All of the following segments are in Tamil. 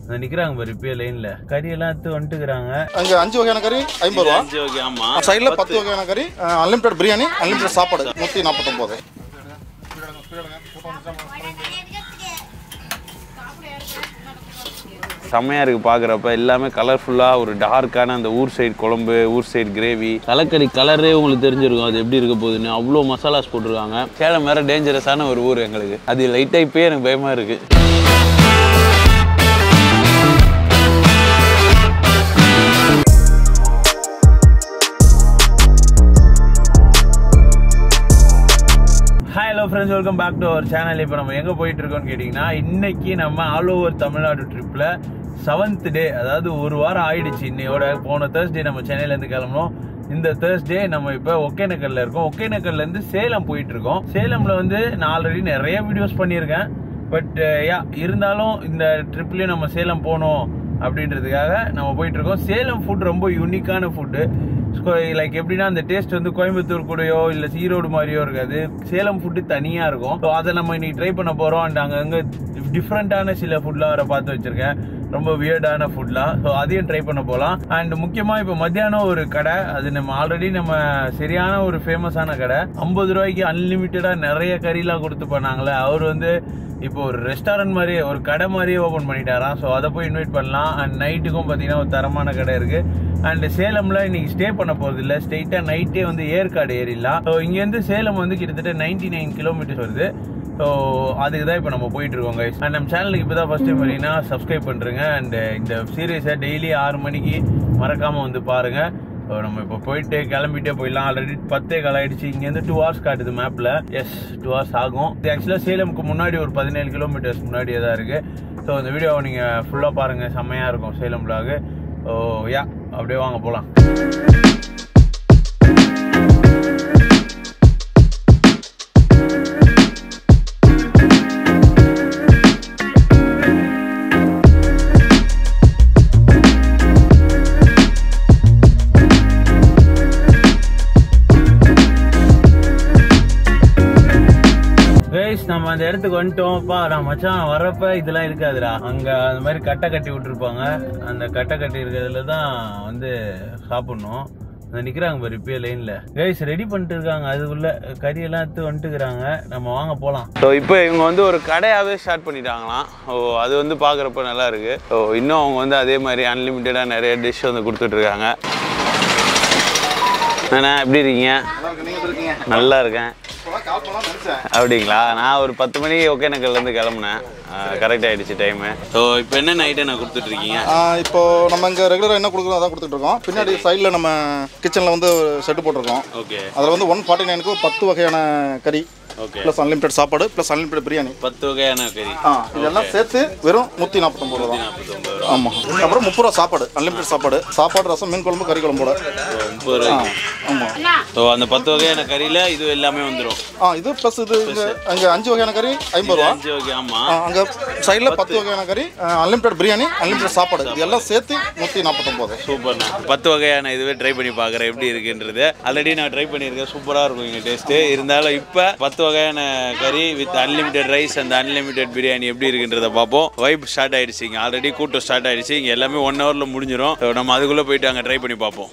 நிக்கிறாங்க பாரு இப்ப லைன்ல கறி எல்லாம் எடுத்து வந்துட்டுறாங்க. அங்க 5 வகையான கறி 50 ரூபாய். 5 வகை. ஆமா. சைடுல 10 வகையான கறி, அன்லிமிட்டட் பிரியாணி, அன்லிமிட்டட் சாப்பாடு 149. செம்மையா இருக்கு பாக்குறப்ப. எல்லாமே கலர்ஃபுல்லா ஒரு டார்க்கான அந்த ஊர் சைடு குழம்பு, ஊர் சைடு கிரேவி, தலைக்கறி கலரே உங்களுக்கு தெரிஞ்சிருக்கும் அது எப்படி இருக்க போகுதுன்னு. அவ்வளோ மசாலாஸ் போட்டிருக்காங்க. சேலம் வேற டேஞ்சரஸான ஒரு ஊர் எங்களுக்கு. அது லைட்டா இப்பயே எனக்கு பயமா இருக்கு. Hello friends, welcome back to our channel. இப்போ நம்ம எங்கே போயிட்டு இருக்கோம்னு கேட்டிங்கன்னா, இன்னைக்கு நம்ம ஆல் ஓவர் தமிழ்நாடு ட்ரிப்பில் 7th டே, அதாவது ஒரு வாரம் ஆயிடுச்சு இன்னையோட. போன தேர்ஸ்டே நம்ம சென்னையிலேருந்து கிளம்பணும். இந்த தேர்ஸ்டே நம்ம இப்போ ஒகேனக்கல்ல இருக்கோம். ஒகேனக்கல்லேருந்து சேலம் போயிட்டு இருக்கோம். சேலமில் வந்து நான் ஆல்ரெடி நிறைய வீடியோஸ் பண்ணியிருக்கேன். பட் இருந்தாலும் இந்த ட்ரிப்லேயும் நம்ம சேலம் போகணும் அப்படின்றதுக்காக நம்ம போயிட்டு இருக்கோம். சேலம் ஃபுட் ரொம்ப யூனிக்கான ஃபுட்டு. லைக் எப்படின்னா அந்த டேஸ்ட் வந்து கோயம்புத்தூர் கூடயோ இல்லை ஈரோடு மாதிரியோ இருக்காது. சேலம் ஃபுட்டு தனியாக இருக்கும். ஸோ அதை நம்ம இன்னைக்கு ட்ரை பண்ண போகிறோம். அண்ட் அங்கங்கே டிஃப்ரெண்ட்டான சில ஃபுட்லாம் வர பார்த்து வச்சிருக்கேன், ரொம்ப வியர்டான ஃபுட்லாம். ஸோ அதையும் ட்ரை பண்ண போகலாம். அண்ட் முக்கியமாக இப்போ மத்தியானம் ஒரு கடை, அது நம்ம ஆல்ரெடி நம்ம சரியான ஒரு ஃபேமஸான கடை. 50 ரூபாய்க்கு அன்லிமிட்டடாக நிறைய கறிலாம் கொடுத்து பண்ணாங்களே, அவர் வந்து இப்போ ஒரு ரெஸ்டாரண்ட் மாதிரியே, ஒரு கடை மாதிரியே ஓப்பன் பண்ணிட்டாராம். ஸோ அதை போய் இன்வைட் பண்ணலாம். அண்ட் நைட்டுக்கும் பார்த்தீங்கன்னா ஒரு தரமான கடை இருக்கு. அண்ட் சேலம்ல இன்னைக்கு ஸ்டே பண்ண போறது இல்லை, ஸ்ட்ரெயிட்டா நைட்டே வந்து ஏற்காடு ஏறிடலாம். ஸோ இங்கேருந்து சேலம் வந்து கிட்டத்தட்ட 99 கிலோமீட்டர்ஸ் வருது. ஸோ அதுக்கு தான் இப்போ நம்ம போயிட்டு இருக்கோம் கைஸ். அண்ட் நம்ம சேனலுக்கு இப்போ தான் ஃபர்ஸ்ட் டைம் வரீங்கன்னா சப்ஸ்கிரைப் பண்ணுறேங்க. அண்ட் இந்த சீரீஸை டெய்லி 6 மணிக்கு மறக்காமல் வந்து பாருங்க. ஸோ நம்ம இப்போ போயிட்டு கிளம்பிட்டே போயிடலாம். ஆல்ரெடி 10 ஆயிடுச்சு. இங்கேருந்து 2 hours காட்டுது மேப்பில். எஸ், 2 hours ஆகும். இது ஆக்சுவலாக சேலமுக்கு முன்னாடி ஒரு 17 கிலோமீட்டர்ஸ் முன்னாடியே தான் இருக்குது. ஸோ இந்த வீடியோவை நீங்கள் ஃபுல்லாக பாருங்கள், செம்மையாக இருக்கும் சேலம் vlog. ஸோ அப்படியே வாங்க போகலாம். நம்ம அந்த இடத்துக்கு வந்துட்டோம்ப்பா. நான் மச்சான் வரப்ப இதெல்லாம் இருக்காதுடா. அங்க அந்த மாதிரி கட்டை கட்டி விட்டுருப்பாங்க. அந்த கட்டை கட்டி இருக்கிறதுல தான் வந்து சாப்பிடணும். நிக்கிறாங்க பாரு இப்பயே லைன்ல. கைஸ் ரெடி பண்ணிட்டு இருக்காங்க. அதுக்குள்ள கறி எல்லாம் எடுத்து வந்துட்டுக்கிறாங்க. நம்ம வாங்க போலாம். ஸோ இப்போ இவங்க வந்து ஒரு கடையாவே ஸ்டார்ட் பண்ணிட்டாங்களாம். ஓ, அது வந்து பாக்குறப்ப நல்லா இருக்கு. ஸோ இன்னும் அவங்க வந்து அதே மாதிரி அன்லிமிட்டடா நிறைய டிஷ் வந்து கொடுத்துட்டு இருக்காங்க. அண்ணா எப்படி இருக்கீங்க? நல்லா இருக்கேன். அப்படிங்களா? நான் ஒரு 10 மணிக்கு ஒகேனக்கல்லேருந்து கிளம்புனேன். கரெக்ட் ஆகிடுச்சு டைமு. ஸோ இப்போ என்ன நைட்டை நான் கொடுத்துட்ருக்கீங்க? இப்போ நம்ம இங்கே ரெகுலராக என்ன கொடுக்குறோம் அதான் கொடுத்துட்ருக்கோம். பின்னாடி சைடில் நம்ம கிச்சனில் வந்து ஒரு செட்டு போட்டிருக்கோம். ஓகே. அதில் வந்து 149க்கு 10 வகையான கறி, ஓகே, ப்ளஸ் அன்லிமிட்டட் சாப்பாடு, ப்ளஸ் அன்லிமிட்டட் பிரியாணி, 10 வகையான கறி. இதெல்லாம் சேர்த்து வெறும் 149 ரூபா. ஆமாம். அப்புறம் 30 ரூபா சாப்பாடு, அன்லிமிட்டட் சாப்பாடு, சாப்பாடு, ரசம், மீன் குழம்பு, கறி குழம்போட 30 ரூபா. ஆமாம். ஸோ அந்த 10 வகையான கறியில் இது எல்லாமே வந்துடும். இது ப்ளஸ் இது அங்கே 5 வகையான கறி 50 ரூபா. 5 வகை. ஆமாம். அங்கே சைடில் 10 வகையான கறி, அன்லிமிட்டட் பிரியாணி, அன்லிமிட்டட் சாப்பாடு, இது எல்லாம் சேர்த்து 149. சூப்பர்ண்ணா. 10 வகையான இதுவே ட்ரை பண்ணி பார்க்குறேன் எப்படி இருக்குன்றது. ஆல்ரெடி நான் ட்ரை பண்ணியிருக்கேன், சூப்பராக இருக்கும் இங்கே டேஸ்ட்டு. இருந்தாலும் இப்போ 10 வகையான கறி வித் அன்லிமிட்டட் ரைஸ் அந்த அன்லிமிட்டட் பிரியாணி எப்படி இருக்குன்றத பார்ப்போம். வைப் ஸ்டார்ட் ஆயிடுச்சு. இங்கே ஆல்ரெடி கூட்டம் ஸ்டார்ட் ஆயிடுச்சு. இங்கே எல்லாமே 1 hourல முடிஞ்சிடும். நம்ம அதுக்குள்ளே போயிட்டு அங்கே ட்ரை பண்ணி பார்ப்போம்.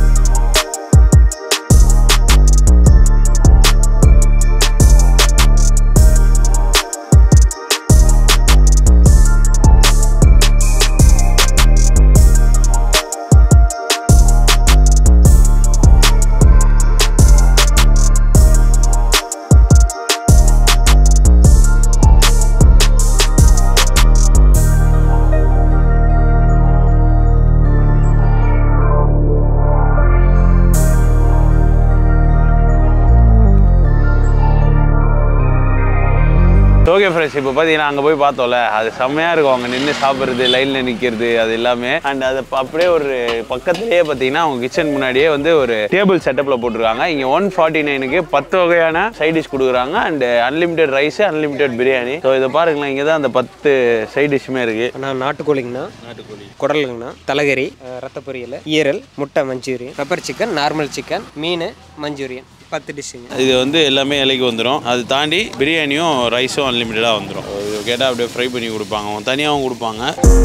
ஓகே ஃப்ரெண்ட்ஸ், இப்போ பார்த்தீங்கன்னா அங்கே போய் பார்த்தோம்ல, அது செம்மையாக இருக்கும். அவங்க நின்று சாப்பிட்றது, லைனில் நிற்கிறது, அது எல்லாமே. அண்ட் அது அப்படியே ஒரு பக்கத்துலேயே பார்த்தீங்கன்னா அவங்க கிச்சன் முன்னாடியே வந்து ஒரு டேபிள் செட்டப்பில் போட்டிருக்காங்க. இங்கே 149க்கு 10 வகையான சைட் டிஷ் கொடுக்குறாங்க. And unlimited rice, unlimited biryani. So இதை பாருங்களேன், இங்கே தான் அந்த 10 சைட் டிஷ்ஷுமே இருக்குது. ஆனால் நாட்டுக்கோழிங்கண்ணா, நாட்டுக்கோழி குடலுங்கண்ணா, தலைகறி, ரத்த பொரியல், ஈரல், முட்டை Manchurian, pepper chicken, normal chicken, மீன் மஞ்சூரியன். 10 டிஷ்ஷுங்க. இது வந்து எல்லாமே இலைக்கு வந்துடும். அது தாண்டி பிரியாணியும் ரைஸும் அன்லிமிட்டடாக வந்துடும். இது கேட்டால் அப்படியே ஃப்ரை பண்ணி கொடுப்பாங்க, தனியாகவும் கொடுப்பாங்க.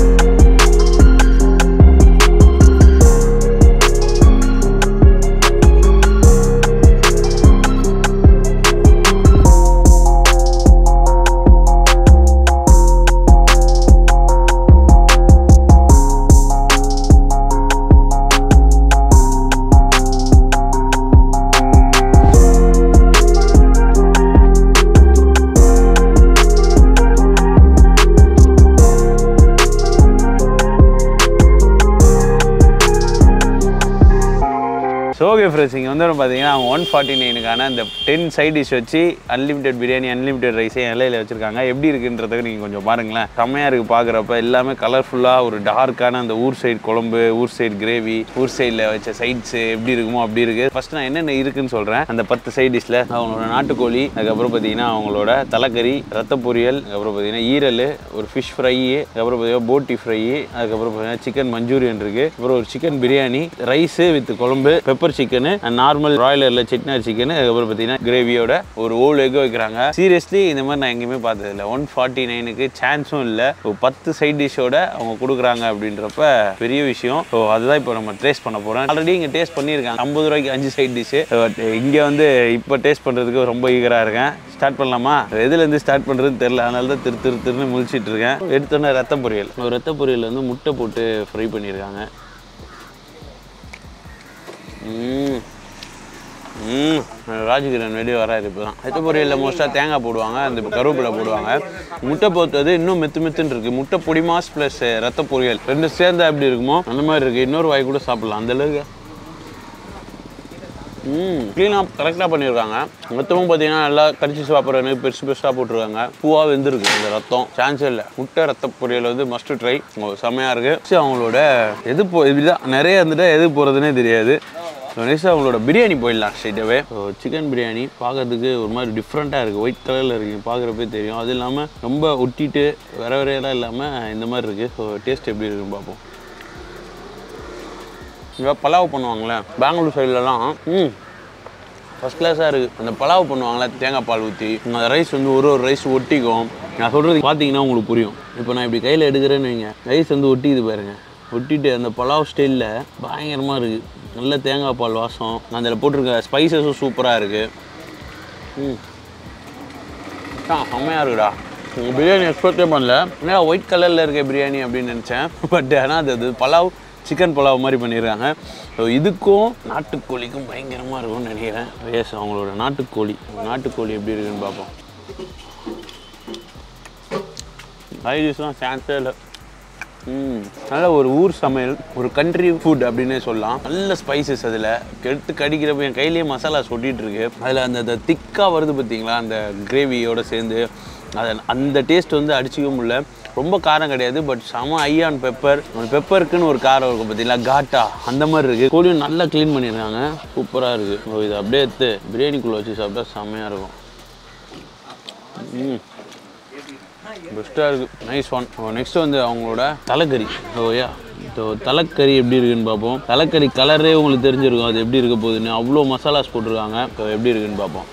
ஓகே ஃப்ரெண்ட்ஸ், இங்கே வந்து பார்த்தீங்கன்னா 149க்கான இந்த 10 சைட் டிஷ் வச்சு அன்லிமிட்டட் பிரியாணி அன்லிமிட்டட் ரைஸே இலையில் வச்சுருக்காங்க. எப்படி இருக்குன்றதுக்கு நீங்கள் கொஞ்சம் பாருங்களேன். செம்மையாக இருக்குது பார்க்குறப்ப. எல்லாமே கலர்ஃபுல்லாக ஒரு டார்க்கான அந்த ஊர் சைடு குழம்பு, ஊர் சைடு கிரேவி, ஊர் சைடில் வச்ச சைட்ஸு எப்படி இருக்குமோ அப்படி இருக்குது. ஃபஸ்ட்டு நான் என்னென்ன இருக்குன்னு சொல்கிறேன். அந்த 10 சைட் டிஷ்ஷில் அவங்களோட நாட்டுக்கோழி, அதுக்கப்புறம் பார்த்தீங்கன்னா அவங்களோட தலைக்கறி, ரத்த பொரியல், அதுக்கப்புறம் பார்த்தீங்கன்னா ஈரல், ஒரு ஃபிஷ் ஃப்ரை, அதுக்கப்புறம் பார்த்தீங்கன்னா போட்டி ஃப்ரை, அதுக்கப்புறம் பார்த்தீங்கன்னா சிக்கன் மஞ்சூரியன் இருக்குது, அப்புறம் ஒரு சிக்கன் பிரியாணி, ரைஸு வித் குழம்பு, பெப்பர் சிக்கன், நார்மல் பிராய்லர்ல செட்டிநாடு சிக்கன், அதுக்கப்புறம் பார்த்தீங்கன்னா கிரேவியோட ஒரு ஓல் எக் வைக்கிறாங்க. சீரியஸ்லி இந்த மாதிரி நான் எங்கேயுமே பார்த்ததில்லை. 149க்கு சான்ஸும் இல்லை. 10 சைட் டிஷ்ஷோட அவங்க கொடுக்குறாங்க அப்படின்றப்ப பெரிய விஷயம். ஸோ அதுதான் இப்போ நம்ம டேஸ்ட் பண்ண போகிறோம். ஆல்ரெடி இங்கே டேஸ்ட் பண்ணியிருக்காங்க 50 ரூபாய்க்கு 5 சைட் டிஷ்ஷு. பட் இங்கே வந்து இப்போ டேஸ்ட் பண்ணுறதுக்கு ரொம்ப ஈகராக இருக்கேன். ஸ்டார்ட் பண்ணலாமா? எதுலேருந்து ஸ்டார்ட் பண்ணுறதுன்னு தெரியல, அதனால தான் திருன்னு முழிச்சிட்டு இருக்கேன். எடுத்தோன்னே ரத்த பொரியல். ரத்த பொரியல் வந்து முட்டை போட்டு ஃப்ரை பண்ணியிருக்காங்க. ராஜகிரன் வெளியே வராது. இப்போ தான் ரத்த பொரியலில் மோஸ்ட்டாக தேங்காய் போடுவாங்க, அந்த கருவேப்பிலை போடுவாங்க. முட்டை பொறுத்தது இன்னும் மெத்துன்னு இருக்குது. முட்டை பொடி மாஸ் ப்ளஸ் ரத்த பொரியல் ரெண்டு சேர்ந்தா எப்படி இருக்குமோ அந்த மாதிரி இருக்குது. இன்னொரு வாய் கூட சாப்பிட்லாம் அந்தளவுக்கு. க்ளீனாக கரெக்டாக பண்ணியிருக்காங்க. மொத்தமும் பார்த்தீங்கன்னா நல்லா கடிச்சு சாப்பிட்றேன்னு பெருசாக போட்டிருக்காங்க. பூவாக வெந்திருக்கு அந்த ரத்தம், சான்ஸே இல்லை. முட்டை ரத்த பொரியல் வந்து மஸ்ட் ட்ரை, செம்மையாக இருக்குது. அவங்களோட எது இதுதான் நிறைய இருந்துட்டு எது போகிறதுனே தெரியாது. நெக்ஸ்ட் அவங்களோட பிரியாணி போயிடலாம் ஸ்ட்ரைட்டாகவே. சிக்கன் பிரியாணி பார்க்கறதுக்கு ஒரு மாதிரி டிஃப்ரெண்ட்டாக இருக்குது. ஒயிட் கலரில் இருக்குது, பார்க்குறப்பே தெரியும். அது இல்லாமல் ரொம்ப ஒட்டிட்டு வேறையெல்லாம் இல்லாமல் இந்த மாதிரி இருக்குது. ஸோ டேஸ்ட் எப்படி இருக்குன்னு பார்ப்போம். இங்கே பலாவ் பண்ணுவாங்களே பெங்களூர் சைட்லலாம், ஃபஸ்ட் கிளாஸாக இருக்குது. அந்த பலாவ் பண்ணுவாங்களே தேங்காய் பால் ஊற்றி, அந்த ரைஸ் வந்து ஒரு ரைஸ் ஒட்டிக்கும். நான் சொல்கிறது பார்த்தீங்கன்னா உங்களுக்கு புரியும். இப்போ நான் இப்படி கையில் எடுக்கிறேன்னு வைங்க, ரைஸ் வந்து ஒட்டிக்குது பாருங்கள். ஒட்டிட்டு அந்த பலாவ் ஸ்டைலில் பயங்கரமாக இருக்குது. நல்ல தேங்காய் பால் வாசம், அதில் போட்டிருக்க ஸ்பைசஸும் சூப்பராக இருக்குது. செம்மையாக இருக்குடா. பிரியாணி எக்ஸ்பெக்டே பண்ணல. ஏன்னா ஒயிட் கலரில் இருக்க பிரியாணி அப்படின்னு நினச்சேன். பட் ஆனால் அது பலாவ், சிக்கன் பலாவ் மாதிரி பண்ணிடுறாங்க. ஸோ இதுக்கும் நாட்டுக்கோழிக்கும் பயங்கரமாக இருக்கும்னு நினைக்கிறேன். எஸ், அவங்களோட நாட்டுக்கோழி எப்படி இருக்குன்னு பார்ப்போம். சைடிஷ்லாம் சான்ஸே இல்லை. நல்ல ஒரு ஊர் சமையல், ஒரு கண்ட்ரி ஃபுட் அப்படின்னே சொல்லலாம். நல்ல ஸ்பைசஸ் அதில் எடுத்து கடிக்கிறப்ப என் கையிலேயே மசாலா சொட்டிகிட்டு இருக்கு. அதில் அந்த திக்காக வருது பார்த்தீங்களா, அந்த கிரேவியோடு சேர்ந்து அந்த டேஸ்ட் வந்து அடிச்சிக்க முடியல. ரொம்ப காரம் கிடையாது, பட் செம ஐயான் பெப்பருக்குன்னு ஒரு காரம் இருக்கும் பார்த்தீங்களா, காட்டா அந்த மாதிரி இருக்குது. கோழியும் நல்லா க்ளீன் பண்ணியிருக்காங்க, சூப்பராக இருக்குது. இது அப்படியே எடுத்து பிரியாணிக்குள்ளே வச்சு சாப்பிட்டா செம்மையாக இருக்கும். பெஸ்ட்டாக இருக்குது, நைஸ் ஒன். நெக்ஸ்ட் வந்து அவங்களோட தலைக்கறி. ஓயா, தலைக்கறி எப்படி இருக்குன்னு பார்ப்போம். தலைக்கறி கலரே உங்களுக்கு தெரிஞ்சிருக்கும் அது எப்படி இருக்க போகுதுன்னு. அவ்வளோ மசாலாஸ் போட்டிருக்காங்க. எப்படி இருக்குன்னு பார்ப்போம்.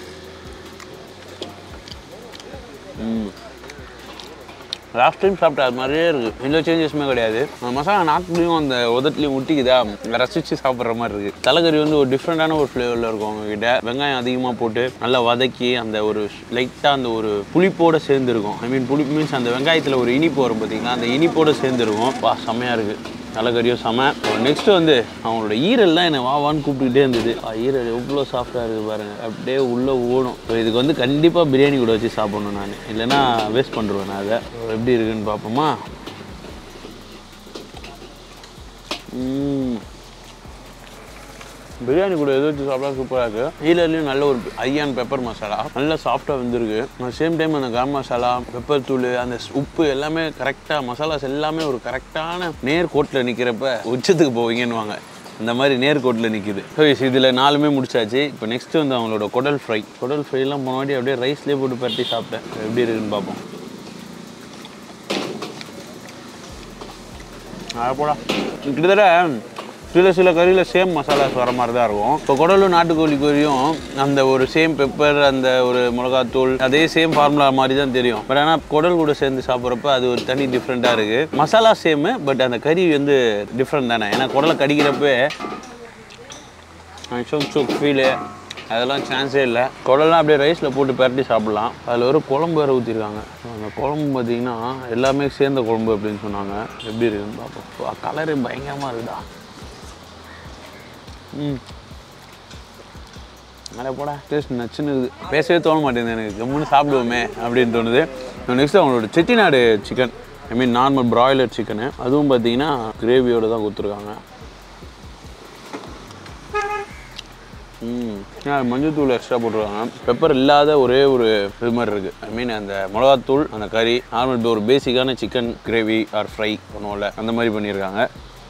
லாஸ்ட் டைம் சாப்பிட்டா அது மாதிரியே இருக்குது, எந்த சேஞ்சஸுமே கிடையாது. அந்த மசாலா நாக்குலையும் அந்த உதட்டுலையும் ஒட்டிக்குதா, ரசித்து சாப்பிட்ற மாதிரி இருக்குது. தலைக்கறி வந்து ஒரு டிஃப்ரெண்ட்டான ஒரு ஃப்ளேவரில் இருக்கும். அவங்ககிட்ட வெங்காயம் அதிகமாக போட்டு நல்லா வதக்கி அந்த ஒரு லைட்டாக அந்த ஒரு புளிப்போடு சேர்ந்துருக்கும். ஐ மீன் புளிப்பு மீன்ஸ் அந்த வெங்காயத்தில் ஒரு இனிப்பு வரும் பார்த்தீங்கன்னா, அந்த இனிப்போடு சேர்ந்துருக்கும். செம்மையாக இருக்குது. தலைக்கறியும் செம. நெக்ஸ்ட்டு வந்து அவங்களோட ஈரல் தான் என்னை வான்னு கூப்பிட்டுக்கிட்டே இருந்தது. ஈரல் எவ்வளோ சாஃப்டாக இருக்குது பாருங்கள், அப்படியே உள்ளே ஓடும். ஸோ இதுக்கு வந்து கண்டிப்பாக பிரியாணி கூட வச்சு சாப்பிட்ணும் நான், இல்லைன்னா வேஸ்ட் பண்ணுறேன் நான் அதை. எப்படி இருக்குன்னு பார்ப்போமா. பிரியாணி கூட எது வச்சு சாப்பிட்டா சூப்பராக இருக்குது. ஈரலையும் நல்ல ஒரு ஐயான் பெப்பர் மசாலா, நல்லா சாஃப்டாக வந்துருக்கு. சேம் டைம் அந்த கரம் மசாலா, பெப்பர் தூள், அந்த உப்பு எல்லாமே கரெக்டாக, மசாலாஸ் எல்லாமே ஒரு கரெக்டான நேர்கோட்டில் நிற்கிறப்ப உச்சத்துக்கு போவீங்கன்னுவாங்க, அந்த மாதிரி நேர்கோட்டில் நிற்கிது. ஸோ இதில் 4மே முடிச்சாச்சு. இப்போ நெக்ஸ்ட்டு வந்து அவங்களோட குடல் ஃப்ரைலாம் போனாடி அப்படியே ரைஸ்லேயே போட்டு பரட்டி சாப்பிட்டேன். எப்படி இருக்குன்னு பார்ப்போம். போடா, கிட்டத்தட்ட சில கறியில் சேம் மசாலாஸ் வர மாதிரி தான் இருக்கும். இப்போ குடலும் நாட்டுக்கோழி கறியும் அந்த ஒரு சேம் பெப்பர், அந்த ஒரு மிளகாத்தூள், அதே சேம் ஃபார்முலா மாதிரி தான் தெரியும். பட் ஆனால் குடல் கூட சேர்ந்து சாப்பிட்றப்ப அது ஒரு தனி டிஃப்ரெண்ட்டாக இருக்குது. மசாலா சேமு, பட் அந்த கறி வந்து டிஃப்ரெண்ட் தானே. ஏன்னா குடலை கடிக்கிறப்ப சுக் ஃபீலு அதெல்லாம் சான்ஸே இல்லை. குடலாம் அப்படியே ரைஸில் போட்டு பரட்டி சாப்பிட்லாம். அதில் ஒரு குழம்பு வேறு ஊற்றிருக்காங்க. அந்த குழம்பு பார்த்திங்கன்னா எல்லாமே சேர்ந்த குழம்பு அப்படின்னு சொன்னாங்க. எப்படி இருக்குன்னு பார்ப்போம். கலரு பயங்கரமாக இருக்குதா. நிறைய போட டேஸ்ட் நச்சுன்னு இருக்குது. பேசவே தோண மாட்டேங்குது எனக்கு. கம்முன்னு சாப்பிடுவோமே அப்படின்னு தோணுது. நெக்ஸ்ட் அவங்களோட Chettinad chicken, I mean normal broiler chicken, அதுவும் பார்த்தீங்கன்னா கிரேவியோடு தான் கொடுத்துருக்காங்க. மஞ்சள் தூள் எக்ஸ்ட்ரா போட்டுருக்காங்க. பெப்பர் இல்லாத ஒரே ஒரு இது மாதிரி இருக்குது. ஐ மீன் அந்த மிளகாத்தூள், அந்த கறி, நார்மல் ஒரு பேசிக்கான சிக்கன் கிரேவி ஆர் ஃப்ரை பண்ணுவோம்ல அந்த மாதிரி பண்ணியிருக்காங்க.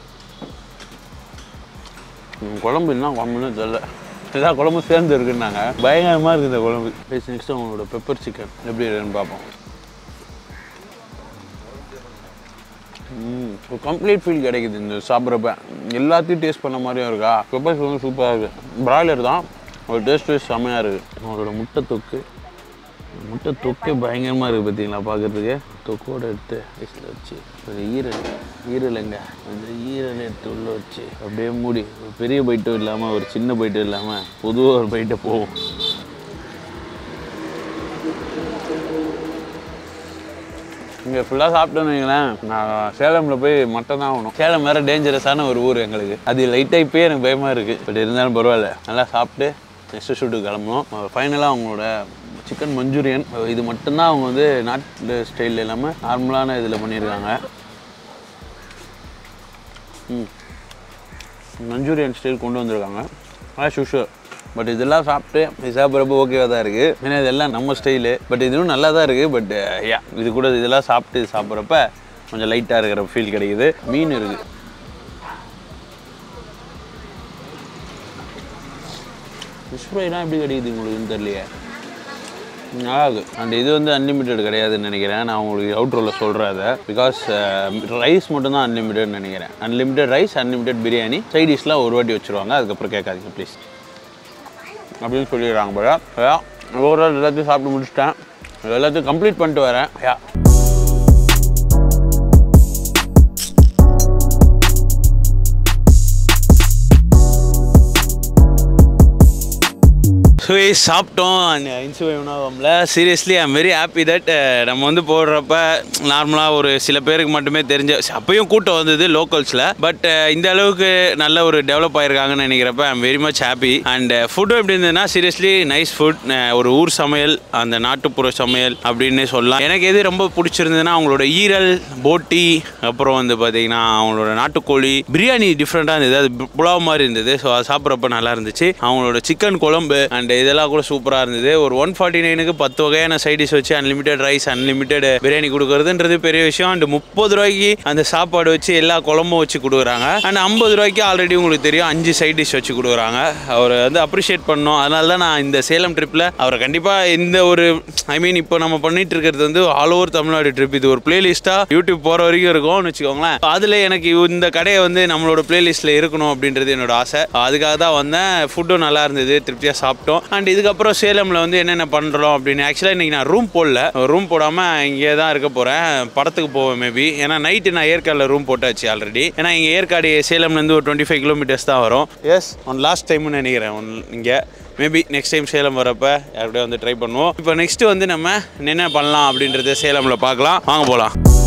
குழம்பு என்ன குழம்புன்னு தெரியல, இதான் குழம்பு சேர்ந்து இருக்குன்னாங்க. பயங்கரமாக இருக்குது இந்த குழம்பு. நெக்ஸ்ட் அவங்களோட பெப்பர் சிக்கன் எப்படி இருக்குன்னு பார்ப்போம். ஒரு கம்ப்ளீட் ஃபீல் கிடைக்குது இந்த சாப்பிட்றப்ப. எல்லாத்தையும் டேஸ்ட் பண்ண மாதிரியும் இருக்கா. பெப்பர் சிக்கன் சூப்பராக இருக்குது. ப்ராய்லர் தான், ஒரு டேஸ்ட் செம்மையாக இருக்குது. அவங்களோட முட்டை தொக்கே பயங்கரமாக இருக்குது பார்த்தீங்களா பார்க்குறதுக்கு. தொக்கோடு எடுத்து ஐஸில் வச்சு ஒரு ஈரலைங்க அந்த ஈரலை எடுத்து உள்ளே வச்சு அப்படியே மூடி, ஒரு பெரிய பைட்டும் இல்லாமல் ஒரு சின்ன பைட்டும் இல்லாமல் பொதுவாக ஒரு பைட்டை போகும். இங்கே ஃபுல்லாக சாப்பிட்டோன்னு வைங்களேன், நான் சேலமில் போய் மட்டன் தான் ஆகணும். சேலம் வேறு டேஞ்சரஸான ஒரு ஊர் எங்களுக்கு. அது லைட்டாக இப்போயே எனக்கு பயமாக இருக்குது. பட் இருந்தாலும் பரவாயில்ல, நல்லா சாப்பிட்டு நெக்ஸ்ட் ஷூட்டுக்கு கிளம்பணும். ஃபைனலாக அவங்களோட சிக்கன் மஞ்சூரியன், இது மட்டும்தான் அவங்க வந்து நாட்டு ஸ்டைலில் இல்லாமல் நார்மலான இதில் பண்ணியிருக்காங்க. மஞ்சூரியன் ஸ்டைல் கொண்டு வந்திருக்காங்க. ஆனால் ஷூஷர், பட் இதெல்லாம் சாப்பிட்டு இது சாப்பிட்றப்போ ஓகேவாக தான் இருக்குது. ஏன்னா இதெல்லாம் நம்ம ஸ்டைலு. பட் இதுவும் நல்லா தான் இருக்குது. பட் இது கூட இதெல்லாம் சாப்பிட்டு சாப்பிட்றப்ப கொஞ்சம் லைட்டாக இருக்கிற ஃபீல் கிடைக்குது. மீன் இருக்குது. ஃபிஷ் ஃப்ரைலாம் எப்படி கிடைக்குது உங்களுக்குன்னு தெரியலையே. நல்லா இருக்குது. அண்ட் இது வந்து அன்லிமிட்டெட் கிடையாதுன்னு நினைக்கிறேன். நான் உங்களுக்கு அவுட்ரோவில் சொல்கிறேன் அதை. பிகாஸ் ரைஸ் மட்டும் தான் அன்லிமிட்டட்னு நினைக்கிறேன். Unlimited rice, unlimited biryani, side டிஷ்லாம் ஒரு வாட்டி வச்சுருவாங்க. அதுக்கப்புறம் கேட்காதீங்க ப்ளீஸ் அப்படின்னு சொல்லிடுறாங்க. போல ஓவரால் எல்லாத்தையும் சாப்பிட்டு முடிச்சிட்டேன். எல்லாத்தையும் கம்ப்ளீட் பண்ணிட்டு வரேன். சாப்பிட்டோம் இன்சுவை உணவகம்ல. Seriously I am very happy that நம்ம வந்து போடுறப்ப நார்மலாக ஒரு சில பேருக்கு மட்டுமே தெரிஞ்ச, அப்பயும் கூட்டம் வந்தது லோக்கல்ஸில். பட் இந்த அளவுக்கு நல்ல ஒரு டெவலப் ஆகிருக்காங்கன்னு நினைக்கிறப்ப I am very much happy. And ஃபுட்டும் எப்படி இருந்ததுன்னா சீரியஸ்லி நைஸ் ஃபுட். ஒரு ஊர் சமையல், அந்த நாட்டுப்புற சமையல் அப்படின்னு சொல்லலாம். எனக்கு எது ரொம்ப பிடிச்சிருந்ததுன்னா அவங்களோட ஈரல், போட்டி, அப்புறம் வந்து பார்த்தீங்கன்னா அவங்களோட நாட்டுக்கோழி பிரியாணி டிஃப்ரெண்ட்டாக இருந்தது. அது புலாவ் மாதிரி இருந்தது. ஸோ அது சாப்பிட்றப்ப நல்லா இருந்துச்சு. அவங்களோட சிக்கன் குழம்பு அண்ட் இதெல்லாம் கூட சூப்பராக இருந்தது. ஒரு 149க்கு 10 வகையான சைடிஷ் வச்சு அன்லிமிட்டட் ரைஸ், அன்லிமிட்டட் பிரியாணி கொடுக்குறதுன்றது பெரிய விஷயம். அண்ட் 30 ரூபாய்க்கு அந்த சாப்பாடு வச்சு எல்லா குழம்பும் வச்சு கொடுக்குறாங்க. அண்ட் 50 ரூபாய்க்கு ஆல்ரெடி உங்களுக்கு தெரியும் 5 சைட் டிஷ் வச்சு கொடுக்குறாங்க. அவரை வந்து அப்ரிஷியேட் பண்ணோம். அதனால தான் நான் இந்த சேலம் ட்ரிப்பில் அவரை கண்டிப்பாக இந்த ஒரு ஐ மீன் இப்போ நம்ம பண்ணிட்டு இருக்கிறது வந்து ஆல் ஓவர் தமிழ்நாடு ட்ரிப். இது ஒரு பிளேலிஸ்ட்டாக யூடியூப் போகிற வரைக்கும் இருக்கும்னு வச்சுக்கோங்களேன். அதில் எனக்கு இந்த கடையை வந்து நம்மளோட பிளேலிஸ்ட்டில் இருக்கணும் அப்படின்றது என்னோட ஆசை. அதுக்காக தான் வந்தேன். ஃபுட்டும் நல்லா இருந்தது, திருப்தியாக சாப்பிட்டோம். அண்ட் இதுக்கப்புறம் சேலமில் வந்து என்னென்ன பண்ணுறோம் அப்படின்னு ஆக்சுவலாக இன்றைக்கி நான் ரூம் போடல. ரூம் போடாமல் இங்கே தான் இருக்க போகிறேன். படத்துக்கு போவேன் மேபி. ஏன்னா நைட்டு நான் ஏற்காடில் ரூம் போட்டாச்சு ஆல்ரெடி. ஏன்னா இங்கே ஏற்காடு சேலம்லேருந்து ஒரு 25 கிலோமீட்டர்ஸ் தான் வரும். எஸ் லாஸ்ட் டைம்னு நினைக்கிறேன் இங்கே. மேபி நெக்ஸ்ட் டைம் சேலம் வரப்போ யாருக்கிட்டே வந்து ட்ரை பண்ணுவோம். இப்போ நெக்ஸ்ட்டு வந்து நம்ம என்ன பண்ணலாம் அப்படின்றத சேலமில் பார்க்கலாம். வாங்க போகலாம்.